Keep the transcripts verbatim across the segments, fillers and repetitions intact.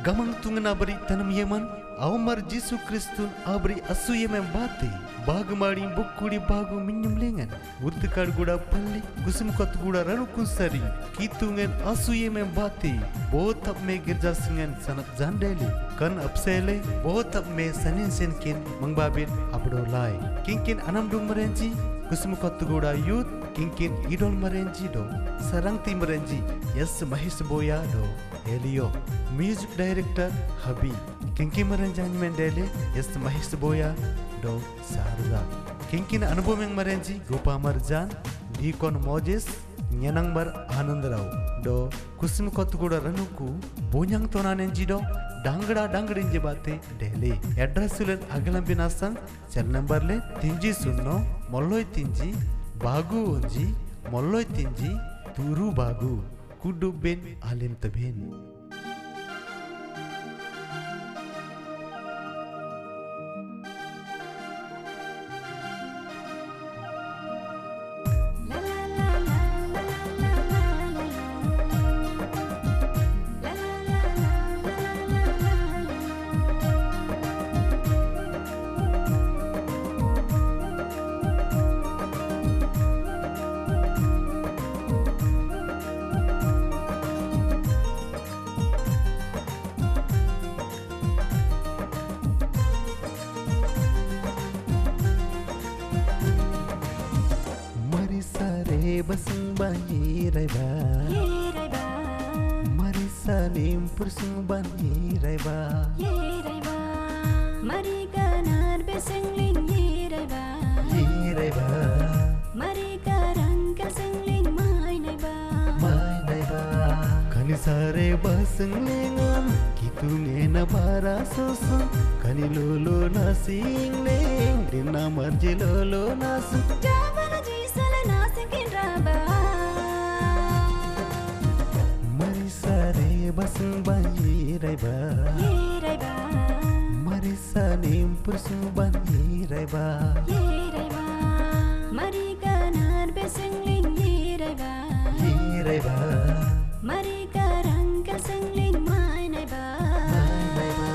gamang tungan abri tanam yeman awmar Jisu Kristun abri asu yemen bate bagmari bokkudi bagu minyum lengan urtukad guda palli kusum kot guda ranu kunsari kitungen asu yemen bate both up me girja singen sanat jandele kan apsele both up me sanin sen kin mangbabin abdo lai kinkin anam dung merenji kusum kot guda youth kinkin idol merenji do sarang tim merenji yes Mahesh Boya do Elio music director Habi kinkin merenjan mendele yes Mahesh Boya do Sarda kinkin anubom yang merenji Gopa Marjan Dikon Moses Nyanang bar Anandrau do kusum kot guda ranuku bonyang tonanenji do Dangda dangdin jebate Delhi address ulen agalam binasang cell number le tinji sunno molloi tinji bagu onji molloi tinji turu bagu kudu ben alim tabin basing bayi raiba ye raiba marisa limpur sing bayi raiba ye raiba mari kanar besing ling ye raiba ye raiba mari karang kasing ling mai naiba mai naiba kani sare basing lingan kitu ngena bara soso kani lolo nasing ling dina marje lolo nasu jabala jisala nasing kinraba marisa re basing bayi raiba ye raiba marisa limpur sing bayi raiba ye raiba mari kanar besing ling ye raiba ye raiba mari karang kasing ling mai naiba mai naiba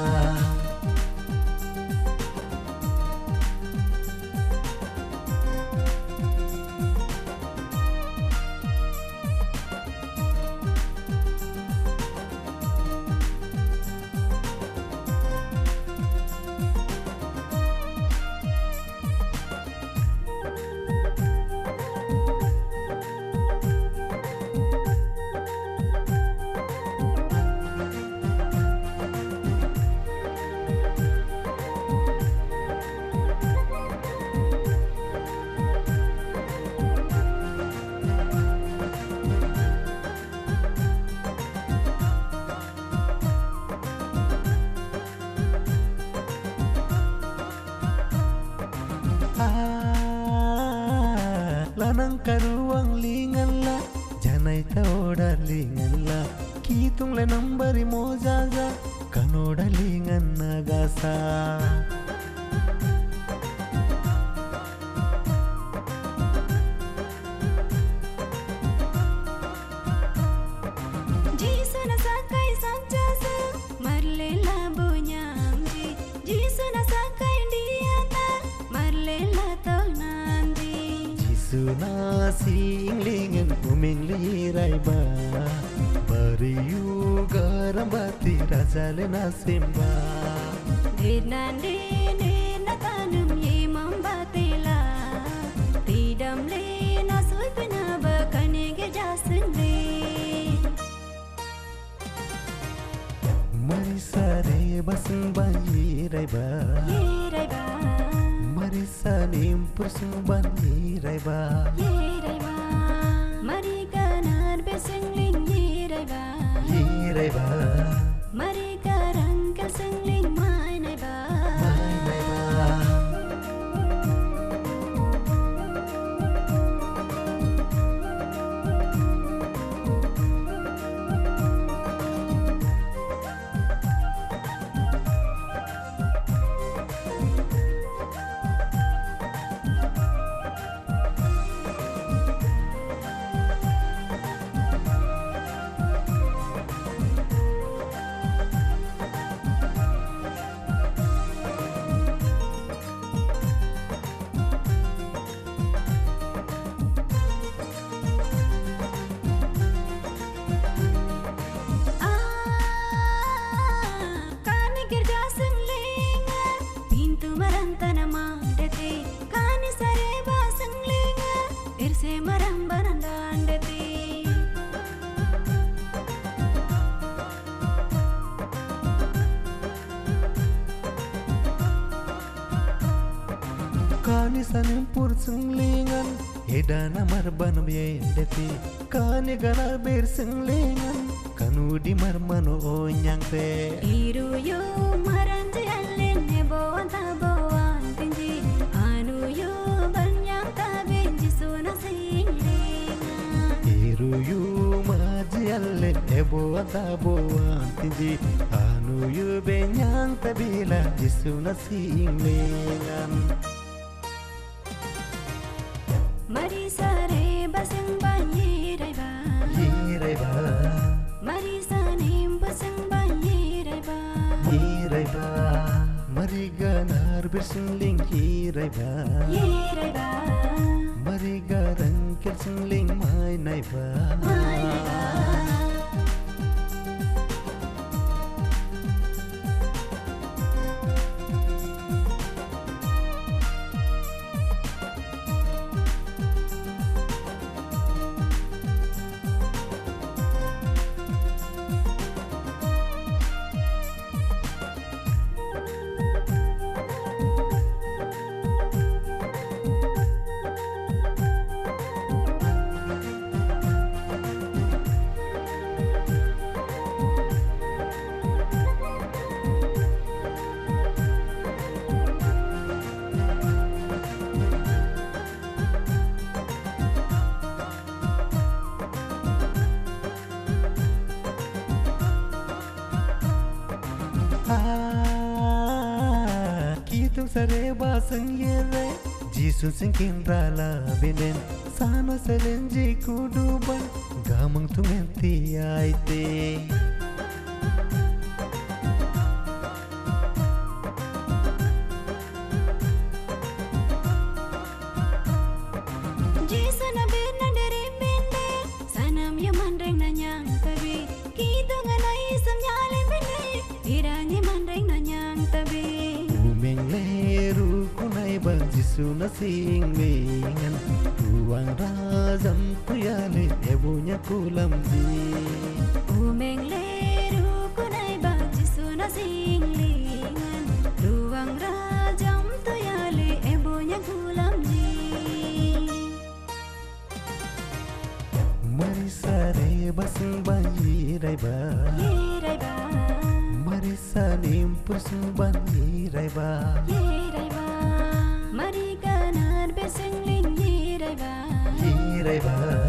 lanang karuang lingan la janai toda lingan la kitung le nambari mojaja kanoda lingan nagasa Jisu na sakai samjasa marle la bonyamji Jisu na sakai diata marle la tonandi Suna sing lingan uming liraiba bariu garambati rajale nasimba Dinande ne natanum ye mambatela tidam le nasui penaba kanege jasinde marisa re basing bayi raiba ye raiba marisa limpur sing bayi raiba ye raiba mari kanar besing ling ye raiba ye raiba mari karang kasing ling mai naiba mai naiba Marisanin pur senglingan Edana marban biendeti Kane gana ber senglingan Kanu di marmano onyang te Iru yu maranji alin nebo anta boan tinji Anu yu banyang tabe jisuna singlinga Iru yu maji alle nebo anta boan tinji Anu yu benyang tabila jisuna singlingan Marisa re basing banyi raiba Yiraiba Marisa nim basing banyi raiba Yiraiba Mariganar bersengling yiraiba Yiraiba Marigarang kersengling mai naiba Mai naiba Kitung sareba sangyere Jisun singkin rala benen Sana selenji kuduban Gamang tungenti aite Jisana birna dari bende Sanam yamandreng nanyang tabi Kitung anai samnyalin bende Irani mandreng nanyang tabi Umeng leru kunai bang jisuna singlingan Ruang razam tuyale ebunya kulam ji Umeng leru kunai baji suna singlingan Ruang rajam tuyale ebonya gulam ji Marisa re basing bayi raiba Yiraiba Marisa nimpur sumban yiraiba Yiraiba Mariganar besengling yiraiba Yiraiba